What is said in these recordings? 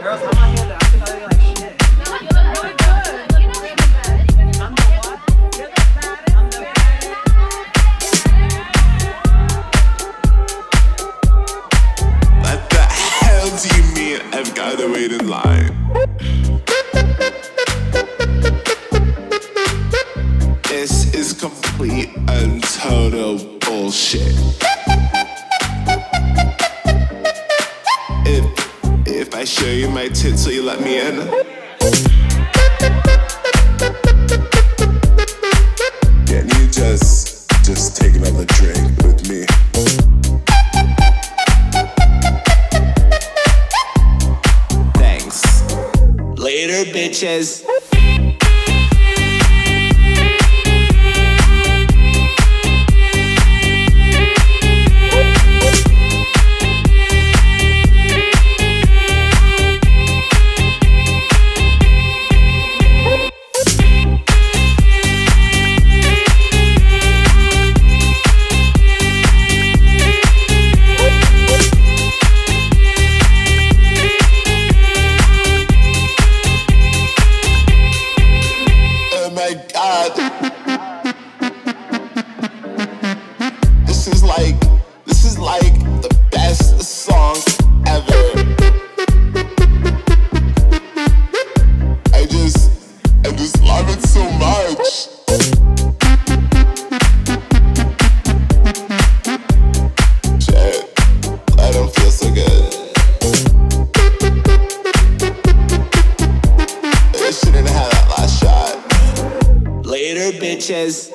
Girls, how am I here? I think I look like shit. No, you look really good. You don't even bad. I'm the what? You're the baddest. I'm the baddest. What the hell do you mean I've gotta wait in line? This is complete and total bullshit. If I show you my tits, will you let me in? Can you just take another drink with me? Thanks. Later, bitches. This is like the best song ever. I just love it so much. Shit, I don't feel so good. I shouldn't have had that last shot. Later, bitches.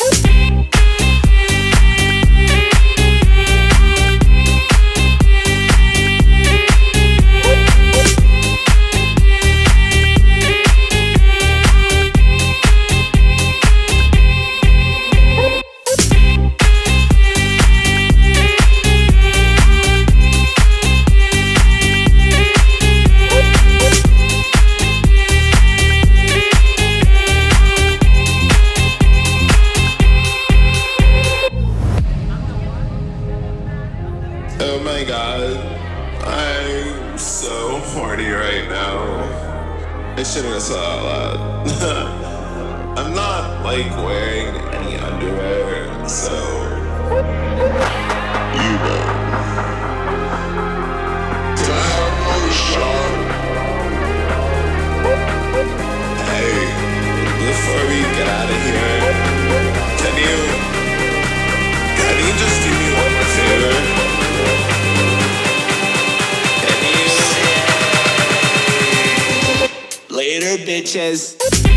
Oh my god, I'm so horny right now. I shouldn't have said that out loud. I'm not like wearing any underwear, so you know. Can I have another shot? Hey, before we get out of here, can you just do me one favor? Later, bitches.